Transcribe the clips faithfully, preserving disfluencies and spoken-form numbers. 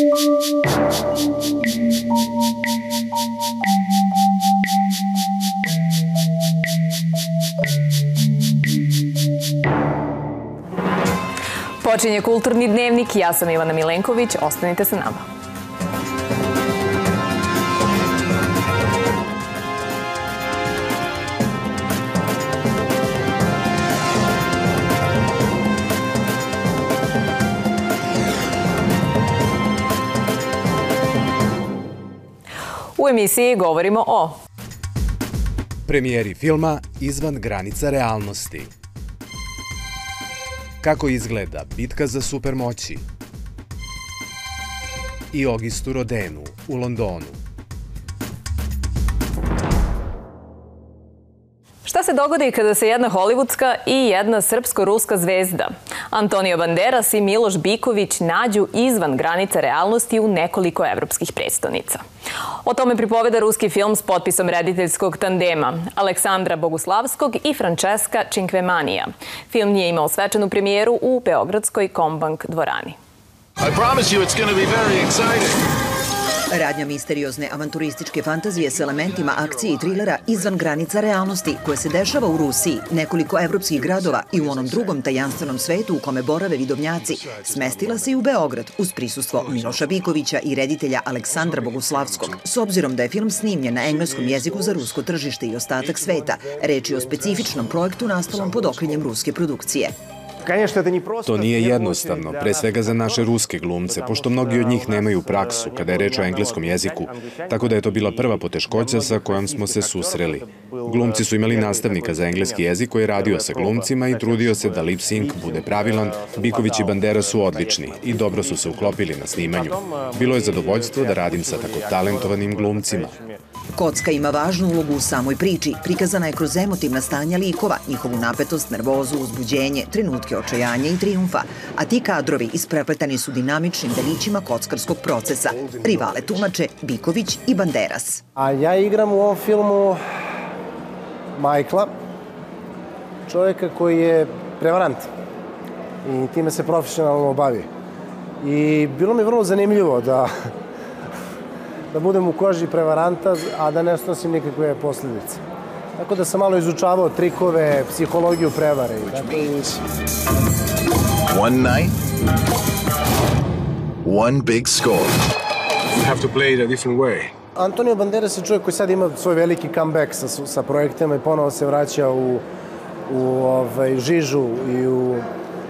Počinje Kulturni dnevnik, ja sam Ivana Milenković, ostanite sa nama. U emisiji govorimo o premijeri filma Izvan granica realnosti. Kako izgleda bitka za supermoći i Augustu Rodinu u Londonu. Šta se dogodi kada se jedna hollywoodska i jedna srpsko-ruska zvezda, Antonio Banderas i Miloš Biković, nađu izvan granica realnosti u nekoliko evropskih prestonica? O tome pripoveda ruski film s potpisom rediteljskog tandema Aleksandra Boguslavskog i Francesca Cinquemanija. Film nije imao svečanu premijeru u beogradskoj Kombank dvorani. I promise you it's going to be very exciting. Radnja misteriozne avanturističke fantazije s elementima akcije i trilera izvan granica realnosti koje se dešava u Rusiji, nekoliko evropskih gradova i u onom drugom tajanstvenom svetu u kome borave vidovnjaci, smestila se i u Beograd uz prisustvo Miloša Bikovića i reditelja Aleksandra Boguslavskog. S obzirom da je film snimljen na engleskom jeziku za rusko tržište i ostatak sveta, reč je o specifičnom projektu nastalom pod okriljem ruske produkcije. To nije jednostavno, pre svega za naše ruske glumce, pošto mnogi od njih nemaju praksu kada je reč o engleskom jeziku, tako da je to bila prva poteškoća sa kojom smo se susreli. Glumci su imali nastavnika za engleski jezik koji je radio sa glumcima i trudio se da lip sync bude pravilan. Biković i Bandera su odlični i dobro su se uklopili na snimanju. Bilo je zadovoljstvo da radim sa tako talentovanim glumcima. Kocka ima važnu ulogu u samoj priči. Prikazana je kroz emotivna stanja likova, njihovu napetost, nervozu, uzbuđenje, trenutke očajanja i trijumfa. A ti kadrovi isprepletani su dinamičnim delićima kockarskog procesa. Rivale tumače Biković i Banderas. A ja igram u ovom filmu Majkla, čovjeka koji je prevarant i time se profesionalno bavi. I bilo mi vrlo zanimljivo da da budem u koži prevaranta, a da ne snosim nikakve posljedice. Tako da sam malo izučavao trikove, psihologiju prevare. One night, one big score. You have to play it a different way. Antonio Banderas je čovjek koji sad ima svoj veliki comeback sa, sa projektima i ponovo se vraća u, u ovaj, žižu i u, um,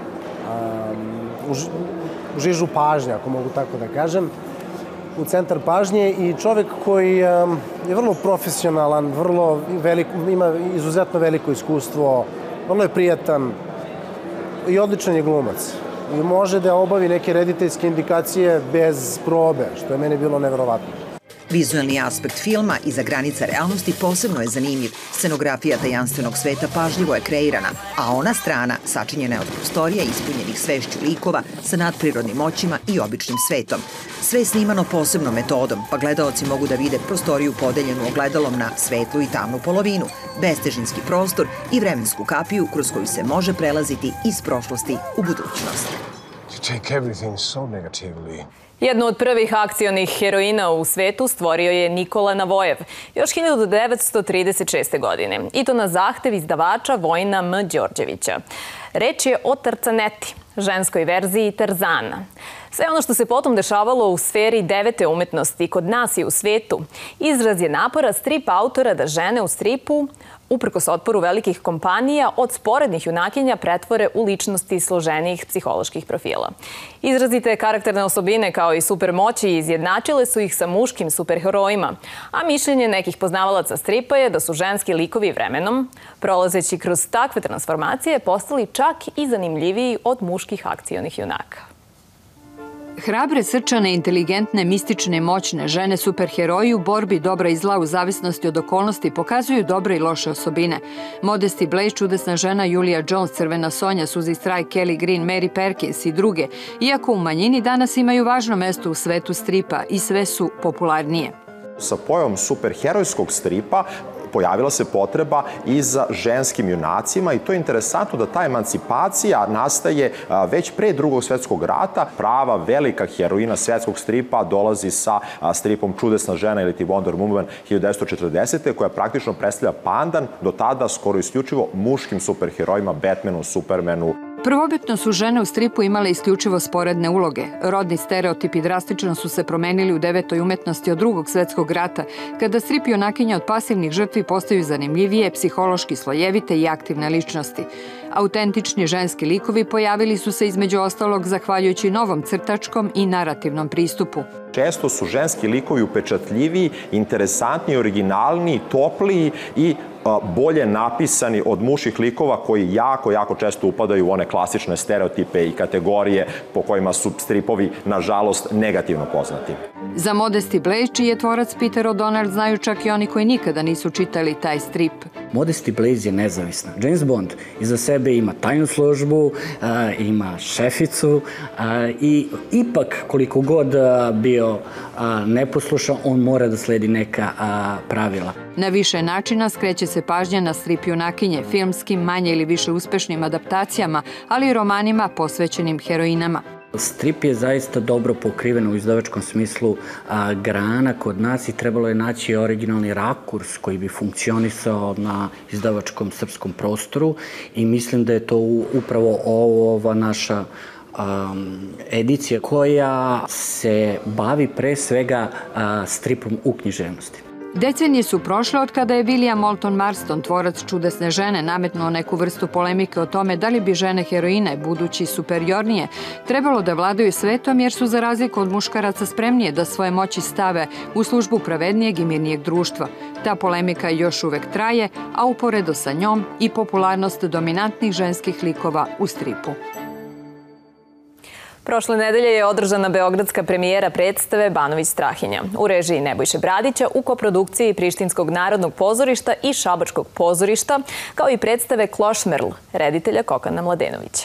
u, u žižu pažnje, ako mogu tako da kažem, u centar pažnje i čovjek koji um, je vrlo profesionalan, vrlo veliko, ima izuzetno veliko iskustvo, vrlo je prijatan i odličan je glumac. I može da obavi neke rediteljske indikacije bez probe, što je meni bilo neverovatno. Vizualni aspekt filma iza granica realnosti posebno je zanimljiv. Scenografija tajanstvenog sveta pažljivo je kreirana, a ona strana sačinjena je od prostorija ispunjenih svešću likova sa nadprirodnim moćima i običnim svetom. Sve je snimano posebnom metodom, pa gledaoci mogu da vide prostoriju podeljenu ogledalom na svetlu i tamnu polovinu, bestežinski prostor i vremensku kapiju kroz koju se može prelaziti iz prošlosti u budućnost. You take everything so negatively. Jednu od prvih akcionih heroina u svetu stvorio je Nikola Navojev još hiljadu devetsto trideset šeste. godine. I to na zahtev izdavača Vojina M. Đorđevića. Reč je o Tarcaneti, ženskoj verziji Tarzana. Sve ono što se potom dešavalo u sferi devete umetnosti kod nas i u svetu, izraz je napora strip autora da žene u stripu, uprkos otporu velikih kompanija, od sporednih junakinja pretvore u ličnosti složenijih psiholoških profila. Izrazite karakterne osobine kao i supermoći izjednačile su ih sa muškim superherojima, a mišljenje nekih poznavalaca stripa je da su ženski likovi vremenom, prolazeći kroz takve transformacije, postali čak i zanimljiviji od muških akcionih junaka. Hrabre, srčane, inteligentne, mistične, moćne žene superheroji u borbi dobra i zla u zavisnosti od okolnosti pokazuju dobre i loše osobine. Modesty Blaze, čudesna žena, Julia Jones, Crvena Sonja, Suzy Strike, Kelly Green, Mary Perkins i druge, iako u manjini danas imaju važno mesto u svetu stripa i sve su popularnije. Sa pojavom superherojskog stripa pojavila se potreba i za ženskim junacima i to je interesantno da ta emancipacija nastaje već pre Drugog svetskog rata. Prava velika heroina svetskog stripa dolazi sa stripom Čudesna žena ili ti Wonder Woman hiljadu devetsto četrdesete. koja praktično predstavlja pandan do tada skoro isključivo muškim superherojima, Batmanu, Supermanu. Prvobitno su žene u stripu imale isključivo sporedne uloge. Rodni stereotipi drastično su se promenili u devetoj umetnosti od Drugog svetskog rata, kada strip junakinja od pasivnih žrtvi postaju zanimljivije, psihološki slojevite i aktivne ličnosti. Autentični ženski likovi pojavili su se između ostalog zahvaljujući novom crtačkom i narativnom pristupu. Često su ženski likovi upečatljiviji, interesantniji, originalniji, topliji i bolje napisani od muških likova koji jako, jako često upadaju u one klasične stereotipe i kategorije po kojima su stripovi, nažalost, negativno poznati. Za Modesty Blaise, čiji je tvorac Peter O'Donnell, znaju čak i oni koji nikada nisu čitali taj strip. Modesty Blaise je nezavisna. James Bond iza sebe ima tajnu službu, ima šeficu i ipak koliko god bio neposlušan, on mora da sledi neka pravila. Na više načina skreće se pažnja na strip junakinje, filmskim, manje ili više uspešnim adaptacijama, ali i romanima posvećenim heroinama. Strip je zaista dobro pokriven u izdavačkom smislu grana kod nas i trebalo je naći originalni rakurs koji bi funkcionisao na izdavačkom srpskom prostoru i mislim da je to upravo ova naša edicija koja se bavi pre svega stripom u književnosti. Decenije su prošle od kada je William Moulton Marston, tvorac Čudesne žene, nametnuo neku vrstu polemike o tome da li bi žene heroine, budući superiornije, trebalo da vladaju svetom jer su za razliku od muškaraca spremnije da svoje moći stave u službu pravednijeg i mirnijeg društva. Ta polemika još uvek traje, a uporedo sa njom i popularnost dominantnih ženskih likova u stripu. Prošle nedelje je održana beogradska premijera predstave Banović Strahinja u režiji Nebojše Bradića u koprodukciji Prištinskog narodnog pozorišta i Šabačkog pozorišta, kao i predstave Klošmerl reditelja Kokana Mladenovića.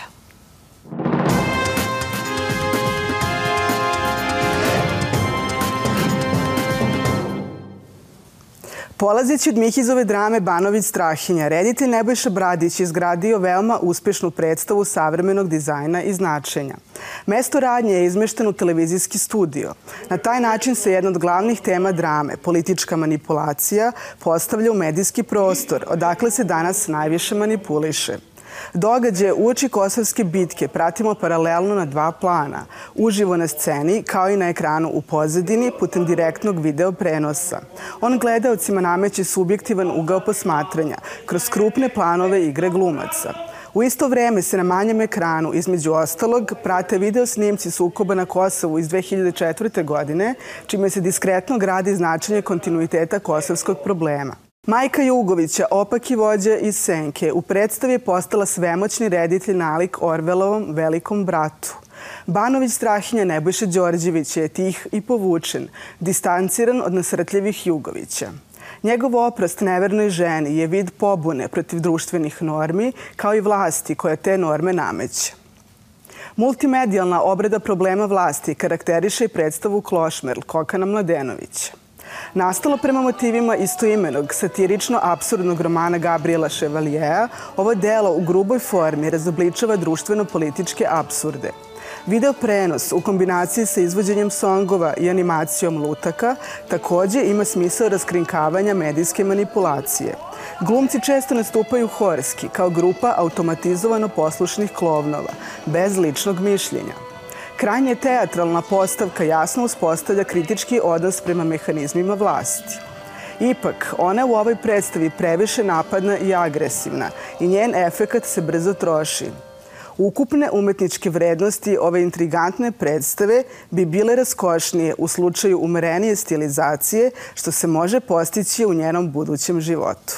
Polazeći od Mihizove drame Banović Strahinja, reditelj Nebojša Bradić je izgradio veoma uspešnu predstavu savremenog dizajna i značenja. Mesto radnje je izmešteno u televizijski studio. Na taj način se jedna od glavnih tema drame, politička manipulacija, postavlja u medijski prostor, odakle se danas najviše manipuliše. Događaje uoči Kosovske bitke pratimo paralelno na dva plana, uživo na sceni kao i na ekranu u pozadini putem direktnog video prenosa. On gledaocima nameće subjektivan ugao posmatranja kroz krupne planove igre glumaca. U isto vreme se na manjem ekranu, između ostalog, prate video snimci sukoba na Kosovu iz dve hiljade četvrte. godine, čime se diskretno gradi značenje kontinuiteta kosovskog problema. Majka Jugovića, opaki vođa iz Senke, u predstavi je postala svemoćni reditelj nalik Orvelovom velikom bratu. Banović Strahinja Nebojša Đorđević je tih i povučen, distanciran od nasrtljivih Jugovića. Njegov oprost nevernoj ženi je vid pobune protiv društvenih normi, kao i vlasti koja te norme nameće. Multimedijalna obrada problema vlasti karakteriše i predstavu Klošmerl Kokana Mladenovića. Nastalo prema motivima istoimenog, satirično-apsurdnog romana Gabriela Chevaliera, ovo delo u gruboj formi razobličava društveno-političke apsurde. Video prenos u kombinaciji sa izvođenjem songova i animacijom lutaka takođe ima smisao raskrinkavanja medijske manipulacije. Glumci često nastupaju horski, kao grupa automatizovano poslušnih klovnova, bez ličnog mišljenja. Krajnje teatralna postavka jasno uspostavlja kritički odnos prema mehanizmima vlasti. Ipak, ona u ovoj predstavi previše napadna i agresivna i njen efekat se brzo troši. Ukupne umetničke vrednosti ove intrigantne predstave bi bile raskošnije u slučaju umerenije stilizacije, što se može postići u njenom budućem životu.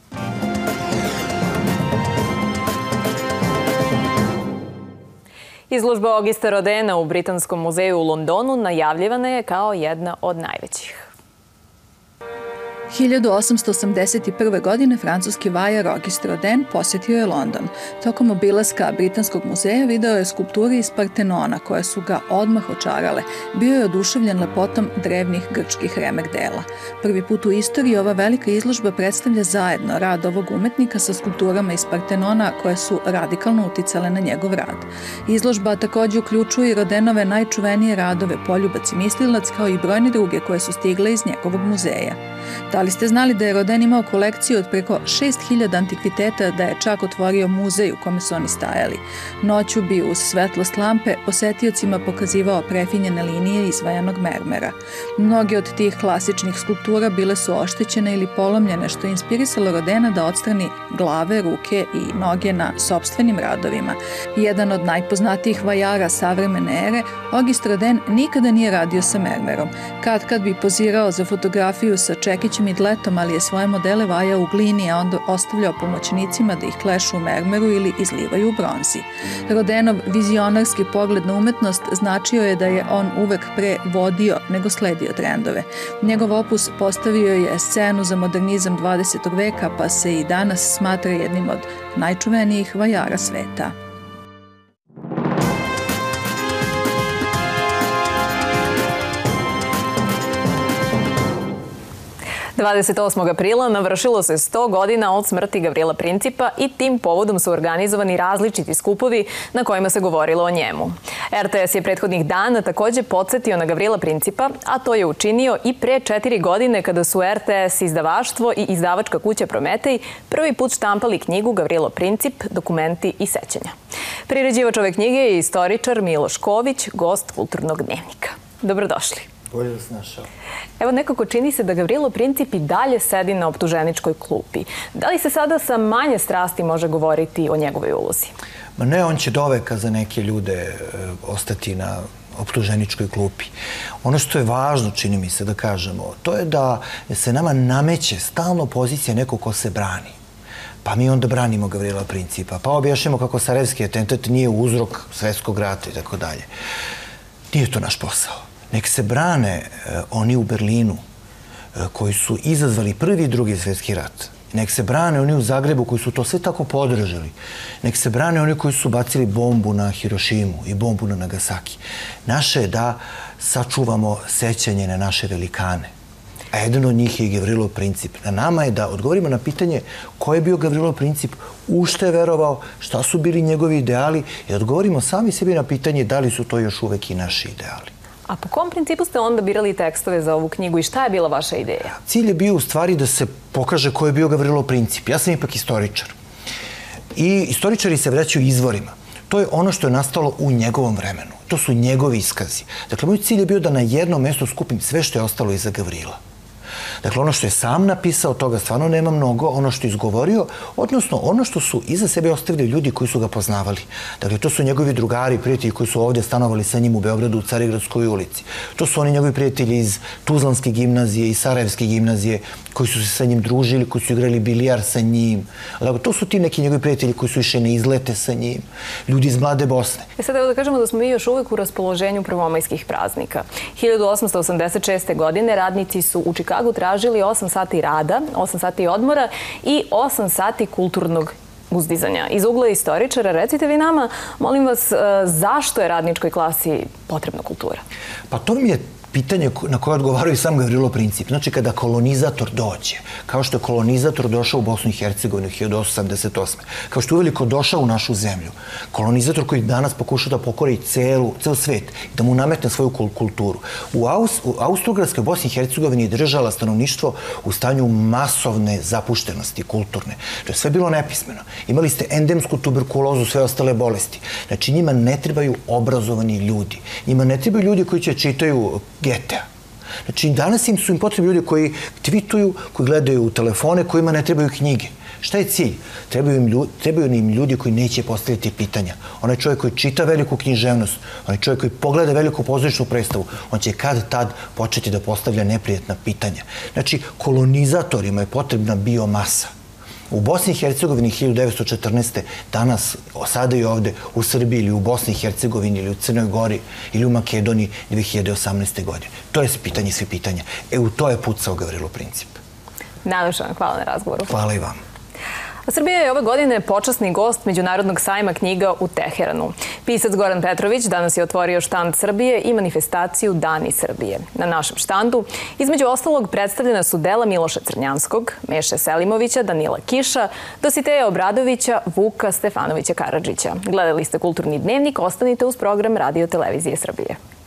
Izložba Augusta Rodina u Britanskom muzeju u Londonu najavljivana je kao jedna od najvećih. hiljadu osamsto osamdeset prve. godine francuski vajar Auguste Rodin posjetio je London. Tokom obilaska Britanskog muzeja video je skulpture iz Partenona koje su ga odmah očarale. Bio je oduševljen lepotom drevnih grčkih remek dela. Prvi put u istoriji ova velika izložba predstavlja zajedno rad ovog umetnika sa skulpturama iz Partenona koje su radikalno uticale na njegov rad. Izložba također uključuje i Rodinove najčuvenije radove Poljubac i mislilac kao i brojne druge koje su stigle iz njegovog muzeja. Da li ste znali da je Rodin imao kolekciju od preko šest hiljada antikviteta, da je čak otvorio muzej u kome su oni stajali? Noću bi uz svetlost lampe posetiocima pokazivao prefinjene linije izvajanog mermera. Mnoge od tih klasičnih skulptura bile su oštećene ili polomljene, što je inspirisalo Rodina da odstrani glave, ruke i noge na sopstvenim radovima. Jedan od najpoznatijih vajara savremene ere, Auguste Rodin nikada nije radio sa mermerom. Kad kad bi pozirao za fotografiju sa čekićem i dletom, ali je svoje modele vajao u glini, a onda ostavljao pomoćnicima da ih klešu u mermeru ili izlivaju u bronzi. Rodinov vizionarski pogled na umetnost značio je da je on uvek pre vodio nego sledio trendove. Njegov opus postavio je scenu za modernizam dvadesetog veka, pa se i danas smatra jednim od najčuvenijih vajara sveta. dvadeset osmog aprila navršilo se sto godina od smrti Gavrila Principa i tim povodom su organizovani različiti skupovi na kojima se govorilo o njemu. er te es je prethodnih dana također podsjetio na Gavrila Principa, a to je učinio i pre četiri godine kada su er te es izdavaštvo i izdavačka kuća Prometej prvi put štampali knjigu Gavrilo Princip, dokumenti i sećanja. Priređivač ove knjige je istoričar Miloš Ković, gost Kulturnog dnevnika. Dobrodošli. Bolje da se našao. Evo, nekako čini se da Gavrilo Princip i dalje sedi na optuženičkoj klupi. Da li se sada sa manje strasti može govoriti o njegovoj ulozi? Ma ne, on će doveka za neke ljude ostati na optuženičkoj klupi. Ono što je važno, čini mi se da kažemo, to je da se nama nameće stalno pozicija nekog ko se brani. Pa mi onda branimo Gavrila Principa, pa objašnjamo kako Sarajevski atentat nije uzrok svetskog rata i tako dalje. Nije to naš posao. Nek se brane oni u Berlinu koji su izazvali prvi i drugi svjetski rat. Nek se brane oni u Zagrebu koji su to sve tako podržali. Nek se brane oni koji su bacili bombu na Hirošimu i bombu na Nagasaki. Naše je da sačuvamo sećanje na naše velikane. A jedan od njih je i Gavrilo Princip. Na nama je da odgovorimo na pitanje ko je bio Gavrilo Princip, u što je verovao, šta su bili njegovi ideali i odgovorimo sami sebi na pitanje da li su to još uvek i naši ideali. A po kom principu ste onda birali tekstove za ovu knjigu i šta je bila vaša ideja? Cilj je bio u stvari da se pokaže ko je bio Gavrilo Princip. Ja sam ipak istoričar. I istoričari se vraćaju izvorima. To je ono što je nastalo u njegovom vremenu. To su njegovi iskazi. Dakle, moj cilj je bio da na jednom mjestu skupim sve što je ostalo iza Gavrila. Dakle, ono što je sam napisao, toga stvarno nema mnogo, ono što je izgovorio, odnosno ono što su iza sebe ostavili ljudi koji su ga poznavali. Dakle, to su njegovi drugari, prijatelji koji su ovdje stanovali sa njim u Beogradu, u Carigradskoj ulici. To su oni njegovi prijatelji iz Tuzlanske gimnazije i Sarajevske gimnazije, koji su se sa njim družili, koji su igrali bilijar sa njim. Dakle, to su ti neki njegovi prijatelji koji su išli na izlete sa njim, ljudi iz Mlade Bosne. E sad evo da kažemo da smo mi još uvek u raspoloženju prvomajskih praznika. hiljadu osamsto osamdeset šeste. godine radnici su u Čikagu tražili osam sati rada, osam sati odmora i osam sati kulturnog uzdizanja. Iz ugla istoričara, recite vi nama, molim vas, zašto je radničkoj klasi potrebna kultura? Pa to mi je pitanje na koje odgovaraju sam Gavrilo Princip. Znači, kada kolonizator dođe, kao što je kolonizator došao u Bosnu i Hercegovinu hiljadu osamsto sedamdeset osme. kao što je uveliko došao u našu zemlju, kolonizator koji danas pokušao da pokori celu, ceo svet i da mu nametne svoju kulturu. U, Aus, u Austro-Ugarskoj Bosni i Hercegovini je držala stanovništvo u stanju masovne zapuštenosti kulturne. To je sve bilo nepismeno. Imali ste endemsku tuberkulozu, sve ostale bolesti. Znači, njima ne trebaju obrazovani ljudi. Njima ne trebaju ljudi koji će čitaju Getea. Znači, danas im su im potrebni ljudi koji tvituju, koji gledaju u telefone, kojima ne trebaju knjige. Šta je cilj? Trebaju im, ljudi, trebaju im ljudi koji neće postaviti pitanja. Onaj čovjek koji čita veliku književnost, onaj čovjek koji pogleda veliku pozorišnu predstavu, on će kad tad početi da postavlja neprijetna pitanja. Znači, kolonizatorima je potrebna biomasa. U Bosni i Hercegovini hiljadu devetsto četrnaeste. danas, sada i ovde, u Srbiji ili u Bosni i Hercegovini ili u Crnoj Gori ili u Makedoniji dve hiljade osamnaeste. godine. To je pitanje sve pitanja. E, u to je pucao Gavrilo Princip. Najlepše vam hvala na razgovoru. Hvala i vam. Srbija je ove godine počasni gost Međunarodnog sajma knjiga u Teheranu. Pisac Goran Petrović danas je otvorio štand Srbije i manifestaciju Dani Srbije. Na našem štandu, između ostalog, predstavljena su dela Miloša Crnjanskog, Meše Selimovića, Danila Kiša, Dositeja Obradovića, Vuka Stefanovića Karadžića. Gledali ste Kulturni dnevnik, ostanite uz program Radio Televizije Srbije.